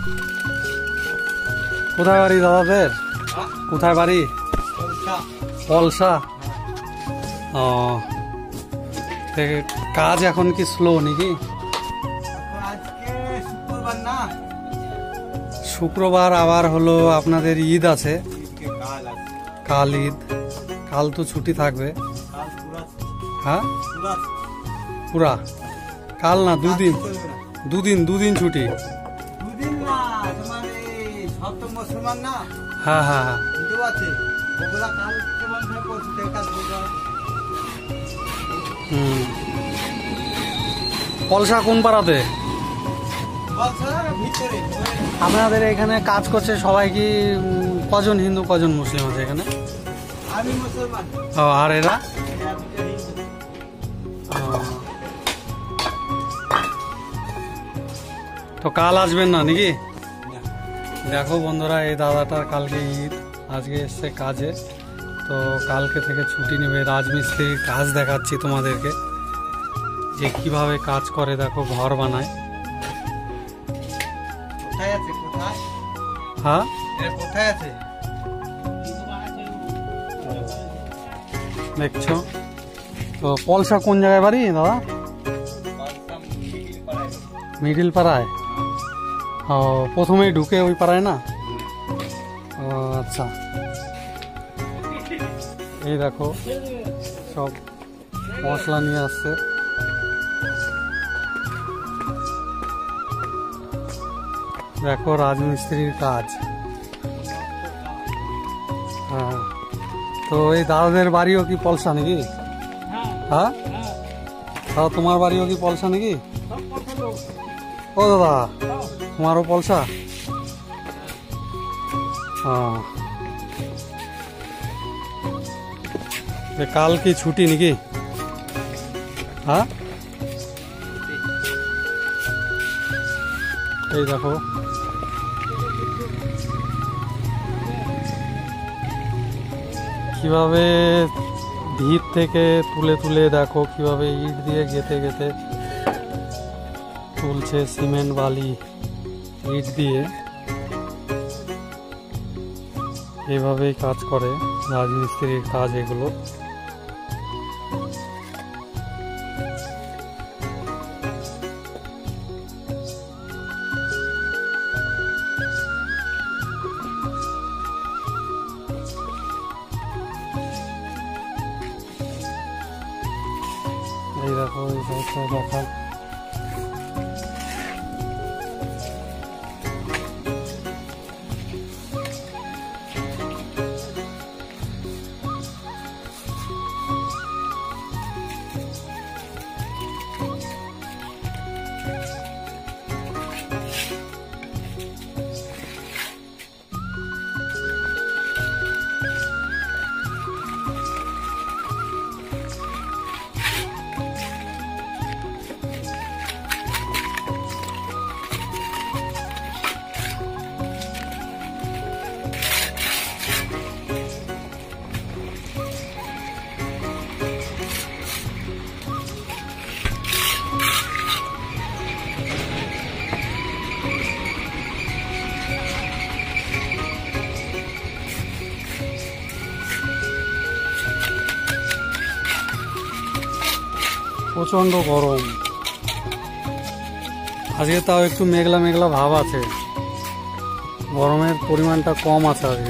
কোথায় বাড়ি দাদাদের? কোথায় বাড়ি? পলসা। ও, কাজ এখন কি স্লো নাকি? শুক্রবার আবার হলো আপনাদের ঈদ আছে, কাল ঈদ, কাল তো ছুটি থাকবে। হ্যাঁ পুরা কাল না, দুদিন ছুটি। হ্যাঁ হ্যাঁ হ্যাঁ। পলসা কোন পাড়াতে? আপনাদের এখানে কাজ করছে সবাই কি কজন হিন্দু কজন মুসলিম আছে এখানে? আর এরা তো কাল আসবেন না নাকি? দেখো বন্ধুরা, এই দাদাটার কালকে ঈদ, আজকে এসছে কাজে, তো কালকে থেকে ছুটি নেবে। রাজমিস্ত্রির কাজ দেখাচ্ছি তোমাদেরকে যে কিভাবে কাজ করে। দেখো ঘর বানায়। হ্যাঁ কোথায় আছে দেখছো তো? পলসা কোন জায়গায় বাড়ি দাদা? মিডিল পাড়ায়। ও, প্রথমেই ঢুকে ওই পাড়ায় না? ও আচ্ছা। এই দেখো সব মশলা নিয়ে আসছে। দেখো রাজমিস্ত্রির কাজ। হ্যাঁ, তো এই দাদাদের বাড়িও কি পলসা নাকি? হ্যাঁ দাদা, তোমার বাড়িও কি পলসা নাকি? ও দাদা, তোমারও পলসা? হ্যাঁ, কাল কি ছুটি নাকি? হ্যাঁ, এই দেখো কিভাবে ভিত থেকে তুলে তুলে, দেখো কিভাবে ইট দিয়ে গেঁথে গেঁথে তুলছে, সিমেন্ট বালি ইট দিয়ে। এভাবেই কাজ করে রাজমিস্ত্রির কাজ এগুলো। এই দেখো এই সাইডটা দেখা। প্রচন্ড গরম আজকে, তাও একটু মেঘলা মেঘলা ভাব আছে, গরমের পরিমাণটা কম আছে আজকে।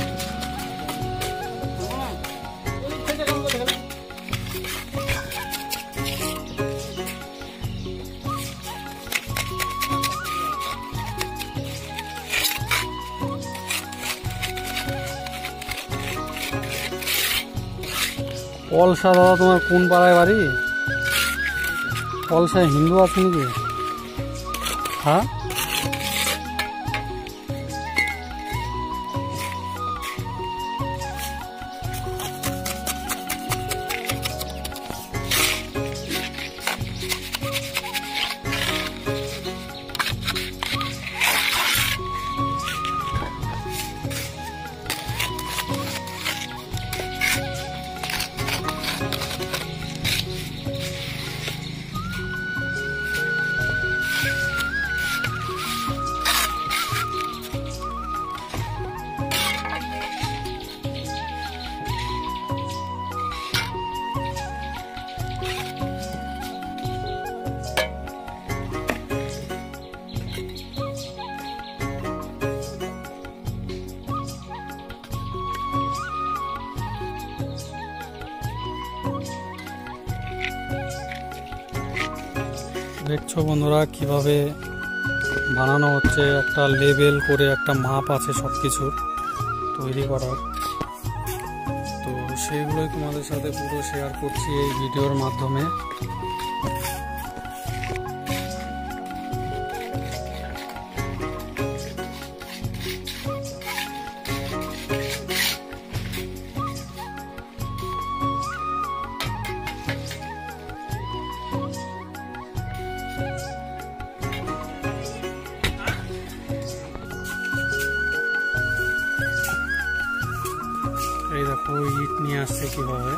পলসা দাদা, তোমার কোন পাড়ায় বাড়ি? পলসায় হিন্দু আছে নাকি? হ্যাঁ, দেখছো বন্ধুরা কিভাবে বানানো হচ্ছে, একটা লেবেল করে একটা মাপ আছে সব কিছুর তৈরি করার। তো সেইগুলোই তোমাদের সাথে পুরো শেয়ার করছি এই ভিডিওর মাধ্যমে। এই দেখো ইট নিয়ে আসছে কিভাবে।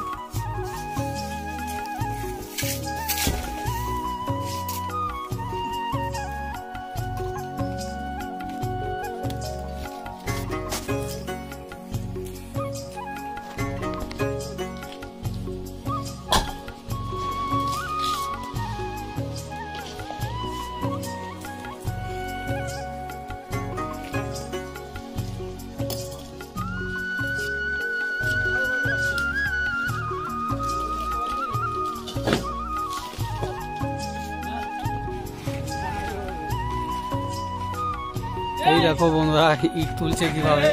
এই দেখো বন্ধুরা ইট তুলছে কিভাবে।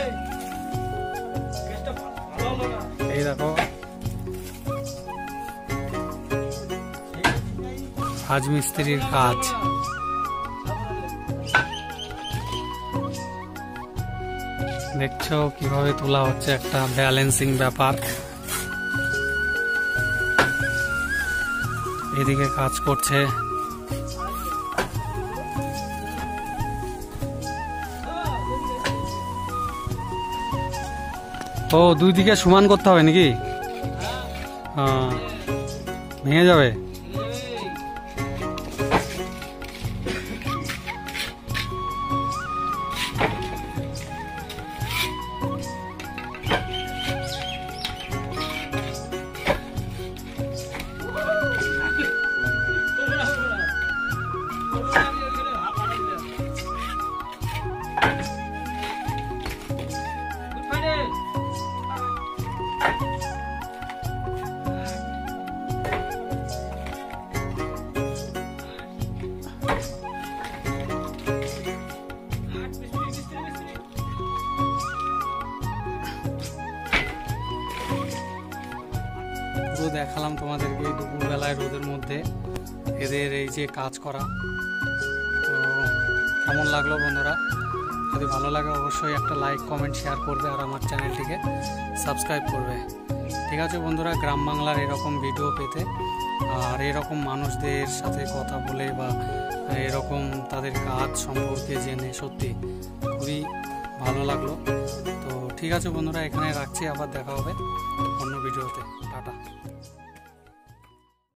এই দেখো রাজমিস্ত্রির কাজ। দেখছো কিভাবে তোলা হচ্ছে, একটা ব্যালেন্সিং ব্যাপার। এদিকে কাজ করছে। ও দুই দিকে সমান করতে হবে নাকি? হ্যাঁ, ভেঙে যাবে। পুরো দেখালাম তোমাদেরকে দুপুরবেলায় রোদের মধ্যে এদের এই যে কাজ করা। তো কেমন লাগলো বন্ধুরা? যদি ভালো লাগে অবশ্যই একটা লাইক, কমেন্ট, শেয়ার করবে আর আমার চ্যানেলটিকে সাবস্ক্রাইব করবে। ঠিক আছে বন্ধুরা, গ্রাম বাংলার এরকম ভিডিও পেতে আর এরকম মানুষদের সাথে কথা বলে বা এরকম তাদের কাজ সম্পর্কে জেনে সত্যি খুবই ভালো লাগলো। তো ঠিক আছে বন্ধুরা, এখানে রাখছি, আবার দেখা হবে অন্য ভিডিওতে। টাটা।